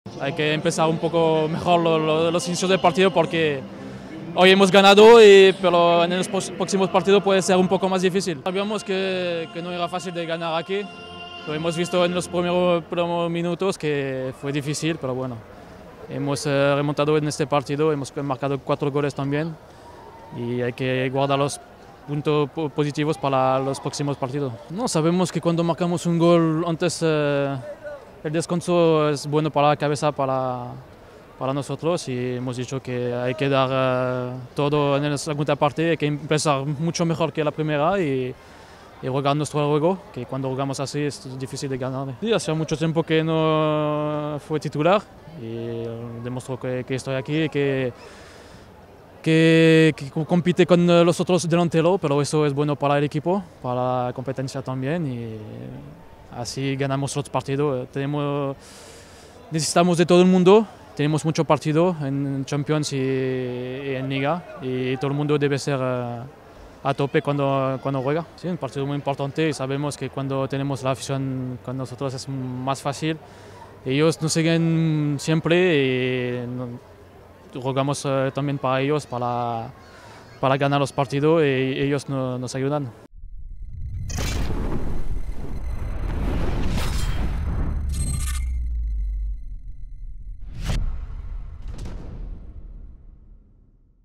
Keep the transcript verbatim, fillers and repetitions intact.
Hay que empezar un poco mejor lo, lo, los inicios del partido porque hoy hemos ganado, y, pero en los próximos partidos puede ser un poco más difícil. Sabíamos que, que no era fácil de ganar aquí, lo hemos visto en los primeros, primeros minutos que fue difícil, pero bueno, hemos eh, remontado en este partido, hemos marcado cuatro goles también y hay que guardar los puntos positivos para los próximos partidos. No, sabemos que cuando marcamos un gol antes eh, el descanso es bueno para la cabeza, para, para nosotros, y hemos dicho que hay que dar uh, todo en la segunda parte, hay que empezar mucho mejor que la primera y, y jugar nuestro juego, que cuando jugamos así es difícil de ganar. Sí, hace mucho tiempo que no fue titular y demostró que, que estoy aquí, que, que, que compite con los otros delanteros, pero eso es bueno para el equipo, para la competencia también. Y, así ganamos los partidos. Tenemos, necesitamos de todo el mundo, tenemos mucho partido en Champions y, y en Liga, y todo el mundo debe ser uh, a tope cuando, cuando juega. Sí, un partido muy importante y sabemos que cuando tenemos la afición con nosotros es más fácil. Ellos nos siguen siempre y jugamos uh, también para ellos, para, para ganar los partidos, y ellos no, nos ayudan.